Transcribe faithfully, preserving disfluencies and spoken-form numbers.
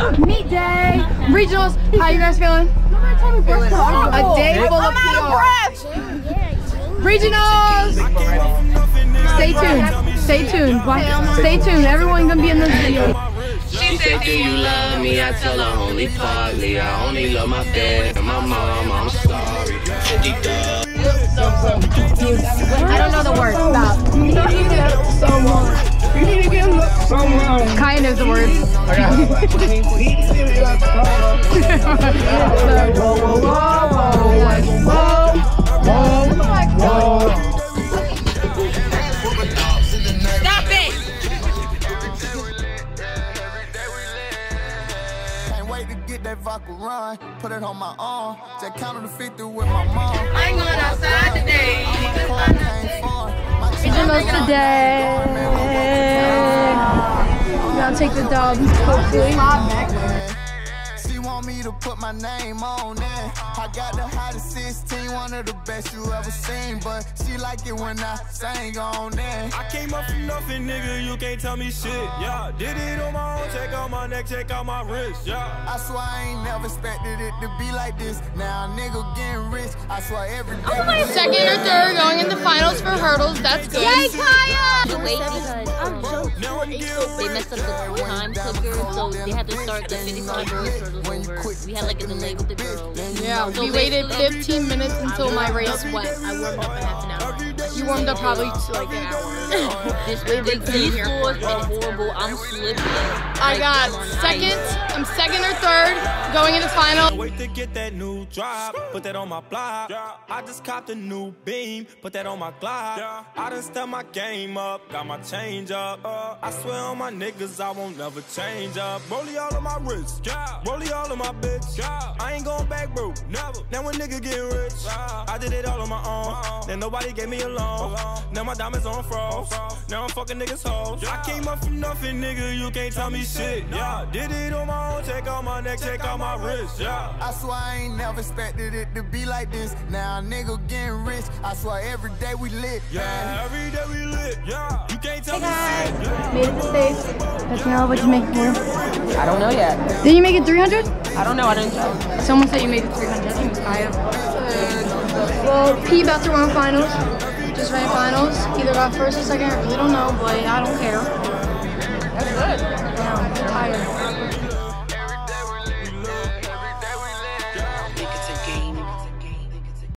Meet day. Regionals. How you guys feeling? A day full of P R. Regionals. Stay tuned. Stay tuned. Stay tuned. Everyone gonna be in this video. She said, do you love me? I tell her only partly. I only love my dad and my mom. I'm sorry. fifty dub. I don't know the words. Stop. Kaya knows the words. Stop it! Can't wait to get that vodka run. Put it on my arm. Just counted the fifty with my mom. I ain't going outside today. Regionals today. We gotta take the dub, hopefully. She want me to put my name on it. I got the hottest sixteen, one of the best you ever seen. But she like it when I sang on it. I came up from nothing, nigga, you can't tell me shit. Yeah, did it on my own, check out my neck, check out my wrist. Yeah, I swear I ain't never expected it to be like this. Now a nigga getting rich, I swear every day. I'm second or third going into finals for hurdles. That's good. Yay, Kaya! Wait, because um, they messed up the time clicker, so they had to start the fifty-five girls hurdles over. We had like a delay with the girls. Yeah, so we waited fifteen minutes until my race went. I warmed up a half an hour. You warmed up probably like an hour. This these scores are horrible. I'm slipping. I got second. I'm second or third going into final. wait to get that new drop, put that on my block. I just copped a new beam, put that on my Glock. I done step my game up, got my change up. Uh, I swear on my niggas, I won't never change up. Rollie all of my wrist, rollie all of my bitch. I ain't going back, bro, never. Now a nigga getting rich, I did it all on my own. Then nobody gave me a loan. Now my diamonds on froze. Now I'm fucking niggas hoes. I came up from nothing, nigga, you can't tell me shit. Yeah, did it on my own, check out my neck, check out my wrist. Yeah, I swear I ain't never expected it to be like this. Now a nigga getting rich, I swear every day we lit. yeah, every day we lit. Yeah, you can't tell me shit. Yeah. Made it safe. Danielle, what'd you make it for? I don't know yet. Did you make it three hundred? I don't know. I didn't check. Someone said you made it three hundred. I think it was Kaya. Well, P about to run finals. Just ran finals. Either got first or second. I really don't know, but I don't care. That's good.